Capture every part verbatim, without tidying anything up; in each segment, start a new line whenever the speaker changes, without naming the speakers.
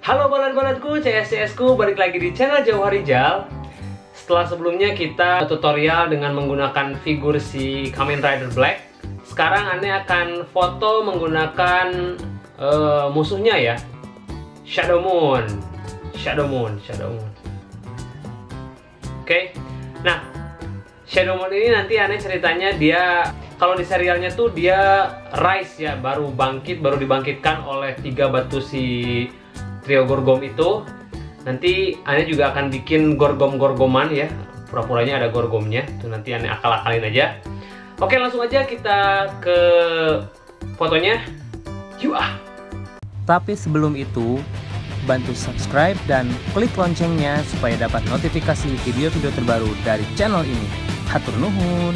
Halo balat-balatku, C S C S ku, balik lagi di channel Jauharijal. Setelah sebelumnya kita tutorial dengan menggunakan figur si Kamen Rider Black, sekarang Ane akan foto menggunakan uh, musuhnya ya, Shadow Moon. Shadow Moon, Shadow Moon. Oke, okay. Nah Shadow Moon ini nanti Ane ceritanya dia, kalau di serialnya tuh dia rise ya, baru bangkit, baru dibangkitkan oleh tiga batu si trio Gorgom itu. Nanti Ane juga akan bikin gorgom-gorgoman ya, pura-puranya ada gorgomnya tuh, nanti Ane akal-akalin aja. Oke, langsung aja kita ke fotonya. Yuk ah.
Tapi sebelum itu, bantu subscribe dan klik loncengnya supaya dapat notifikasi video-video terbaru dari channel ini. Hatur nuhun.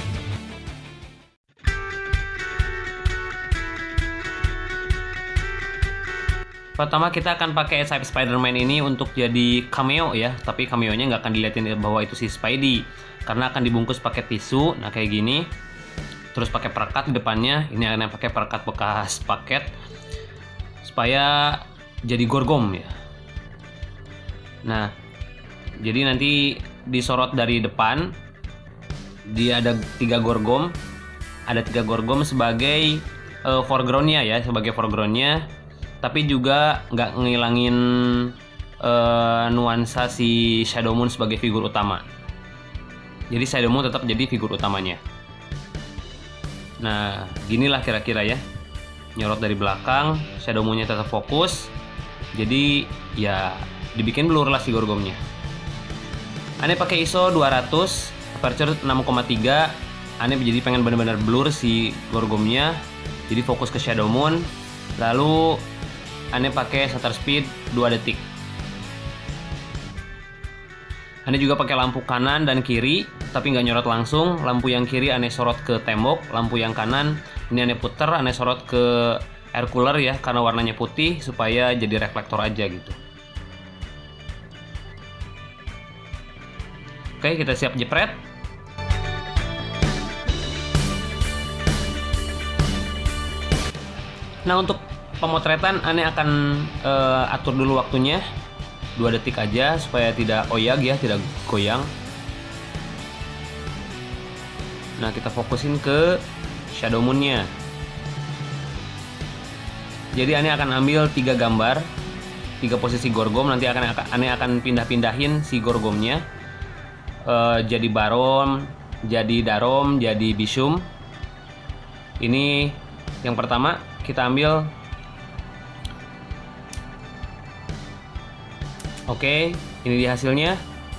Pertama kita akan pakai sayap Spider-Man ini untuk jadi cameo ya, tapi cameo-nya nggak akan dilihatin bahwa itu si Spidey, karena akan dibungkus pakai tisu, nah kayak gini. Terus pakai perekat di depannya, ini akan pakai perekat bekas paket supaya jadi Gorgom ya. Nah, jadi nanti disorot dari depan, dia ada tiga Gorgom, ada tiga Gorgom sebagai uh, foreground-nya ya, sebagai foreground-nya. Tapi juga nggak ngilangin uh, nuansa si Shadow Moon sebagai figur utama. Jadi Shadow Moon tetap jadi figur utamanya. Nah, ginilah kira-kira ya. Nyorot dari belakang, Shadow Moon-nya tetap fokus. Jadi ya dibikin blur lah si Gorgomnya. Ane pakai I S O dua ratus, aperture enam koma tiga. Ane jadi pengen benar-benar blur si Gorgomnya. Jadi fokus ke Shadow Moon. Lalu Ane pakai shutter speed dua detik. Ane juga pakai lampu kanan dan kiri, tapi nggak nyorot langsung. Lampu yang kiri Ane sorot ke tembok, lampu yang kanan ini Ane puter, Ane sorot ke air cooler ya, karena warnanya putih supaya jadi reflektor aja gitu. Oke, kita siap jepret. Nah, untuk pemotretan Ane akan uh, atur dulu waktunya dua detik aja supaya tidak oyag ya, tidak goyang. Nah, kita fokusin ke Shadow Moon-nya. Jadi Ane akan ambil tiga gambar, tiga posisi Gorgom. Nanti akan Ane akan pindah-pindahin si Gorgomnya uh, jadi Baron, jadi Darom, jadi Bisum. Ini yang pertama kita ambil. Oke, ini dia hasilnya.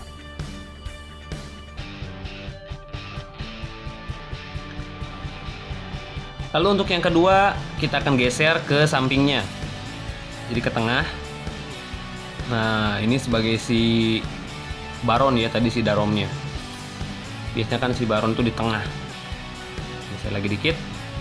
Lalu untuk yang kedua, kita akan geser ke sampingnya. Jadi ke tengah. Nah, ini sebagai si Baron ya, tadi si Daromnya. Biasanya kan si Baron tuh di tengah. Geser lagi dikit.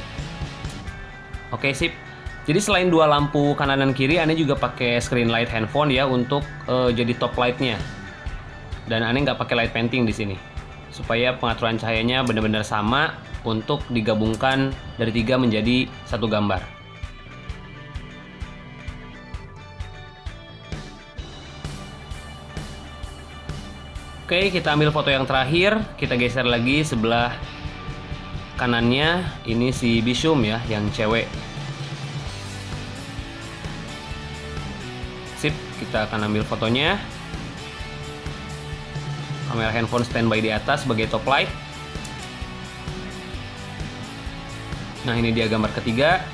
Oke, sip. Jadi selain dua lampu kanan dan kiri, Ane juga pakai screen light handphone ya untuk uh, jadi top lightnya. Dan Ane nggak pakai light painting di sini, supaya pengaturan cahayanya benar-benar sama untuk digabungkan dari tiga menjadi satu gambar. Oke, kita ambil foto yang terakhir, kita geser lagi sebelah kanannya. Ini si Bisum ya, yang cewek. Sip, kita akan ambil fotonya. Kamera handphone standby di atas sebagai top light. Nah, ini dia gambar ketiga.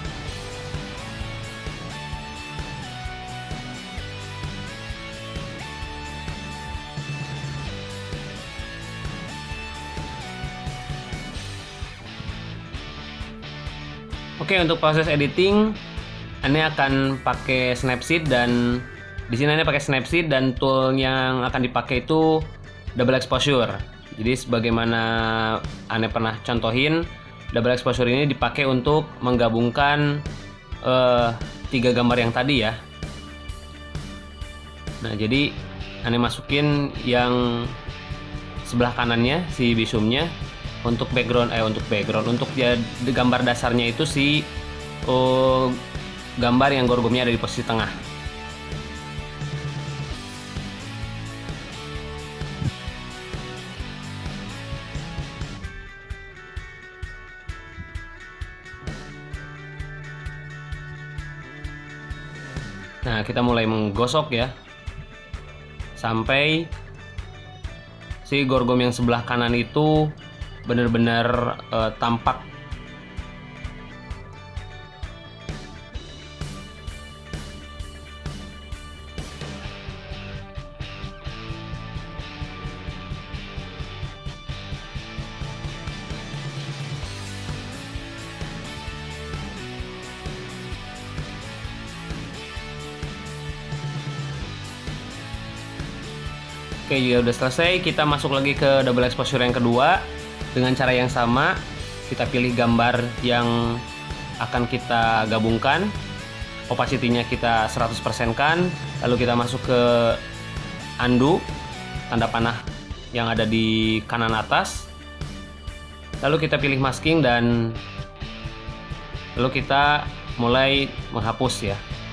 Oke, untuk proses editing Ane akan pakai Snapseed, dan di sini Ane pakai Snapseed, dan tool yang akan dipakai itu double exposure. Jadi sebagaimana Ane pernah contohin, double exposure ini dipakai untuk menggabungkan uh, tiga gambar yang tadi ya. Nah, jadi Ane masukin yang sebelah kanannya si Bisumnya untuk background eh untuk background untuk dia gambar dasarnya itu si uh, gambar yang Gorgomnya ada di posisi tengah. Nah, kita mulai menggosok ya, sampai si gorgom yang sebelah kanan itu benar-benar uh, tampak. Oke, jika udah selesai, kita masuk lagi ke double exposure yang kedua dengan cara yang sama. Kita pilih gambar yang akan kita gabungkan, opacity-nya kita seratus persen kan, lalu kita masuk ke undo, tanda panah yang ada di kanan atas, lalu kita pilih masking dan lalu kita mulai menghapus ya.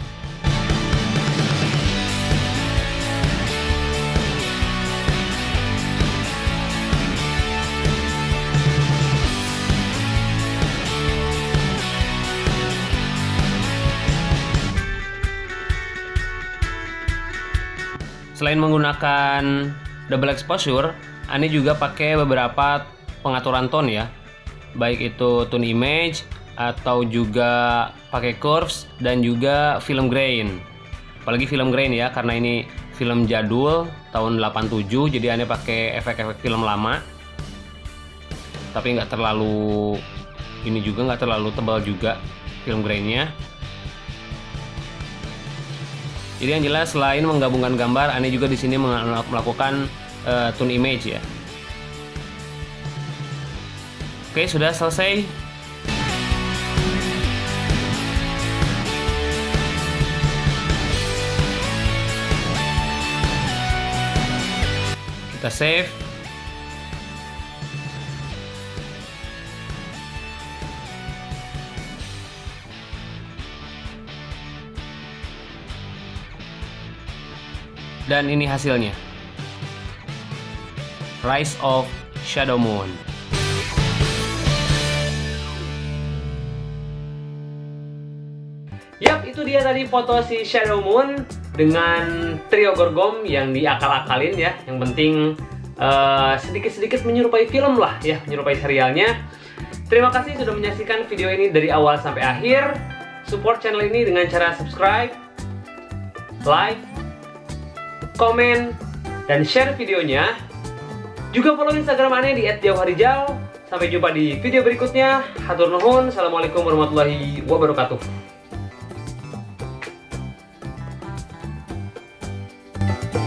Selain menggunakan double exposure, Ani juga pakai beberapa pengaturan tone ya, baik itu tone image atau juga pakai curves dan juga film grain. Apalagi film grain ya, karena ini film jadul tahun delapan puluh tujuh, jadi Ani pakai efek-efek film lama. Tapi nggak terlalu ini juga nggak terlalu tebal juga film grainnya. Jadi yang jelas selain menggabungkan gambar, Ani juga di sini melakukan uh, tone image ya. Oke, sudah selesai. Kita save. Dan ini hasilnya, Rise of Shadow Moon. Yap, itu dia tadi foto si Shadow Moon dengan trio gorgom yang diakal-akalin ya. Yang penting sedikit-sedikit uh, menyerupai film lah ya, menyerupai serialnya. Terima kasih sudah menyaksikan video ini dari awal sampai akhir. Support channel ini dengan cara subscribe, like, komen, dan share videonya. Juga follow Instagram Ane di et jauharijal. Sampai jumpa di video berikutnya. Hatur nuhun. Assalamualaikum warahmatullahi wabarakatuh.